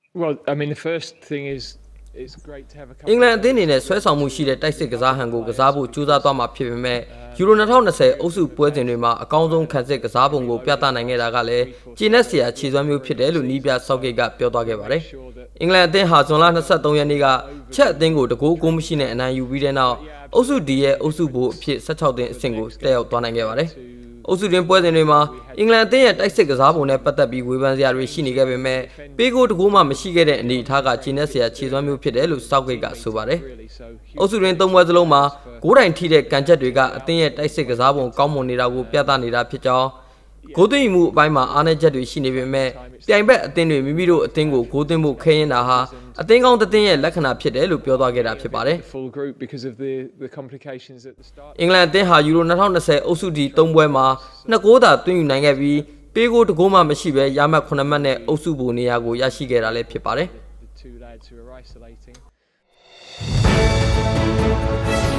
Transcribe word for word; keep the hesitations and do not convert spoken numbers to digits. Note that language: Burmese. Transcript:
Well, I mean, the first thing is it's great to have a couple. အင်္ဂလန်အသင်းအနေနဲ့ဆွဲဆောင်မှုရှိတဲ့တိုက်စစ်ကစားဟန်ကိုကစားဖို့ကြိုးစားသွားမှာဖြစ်ပေမဲ့ယူရိုtwenty twentyအုပ်စုပွဲစဉ်တွေမှာအကောင်းဆုံးခံစစ်ကစားပုံကိုပြသနိုင်ခဲ့တာကလည်းကျေနပ်စရာခြေစွမ်းမျိုးဖြစ်တယ်လို့နီးပြဆော့ဂိတ်ကပြောသွားခဲ့ပါတယ်။အင်္ဂလန်အသင်းဟာဇွန်လtwenty-threeရက်နေ့ကချက်အသင်းကိုတကူအကိုမရှိနဲ့အနိုင်ယူပြီးတဲ့နောက်အုပ်စု D ရဲ့အုပ်စုဘိုးအဖြစ်sixteenသင်းအဆင့်ကိုတက်ရောက်သွားနိုင်ခဲ့ပါတယ်။အုပ်စုတွင်ပွဲစဉ်တွေမှာအင်္ဂလန်အသင်းရဲ့တိုက်စစ်ကစားပုံနဲ့ပတ်သက်ပြီးဝေဖန်စရာတွေရှိနေခဲ့ပေမဲ့ပေးကိုတကူမှမရှိခဲ့တဲ့အနေအထားကကျေနပ်စရာခြေစွမ်းမျိုးဖြစ်တယ်လို့ဆော့ဂိတ်ကဆိုပါတယ်။အုပ်စုတွင်သုံးပွဲစလုံးမှာဂိုးတိုင်ထိတဲ့ကန်ချက်တွေကအသင်းရဲ့တိုက်စစ်ကစားပုံကောင်းမွန်နေတာကိုပြသနေတာဖြစ်ကြောင်းဂိုးသွင်းမှုအပိုင်းမှာအားနည်းချက်တွေရှိနေပေမဲ့ပြိုင်ဘက်အသင်းတွေမိမိတို့အသင်းကိုဂိုးသွင်းမှုခဲရင်တာဟာအသင်းကောင်းတစ်သင်းရဲ့လက္ခဏာဖြစ်တယ်လို့ပြောသွားခဲ့တာဖြစ်ပါတယ်အင်္ဂလန်အသင်းဟာယူရိုtwenty twentyအုပ်စု D သုံးပွဲမှာနှစ်ဂိုးသာသွင်းယူနိုင်ခဲ့ပြီးပေးကိုတကိုးမှမရှိဘဲရမှတ်nineမှတ်နဲ့အုပ်စုဘိုနေရာကိုရရှိခဲ့တာလည်းဖြစ်ပါတယ်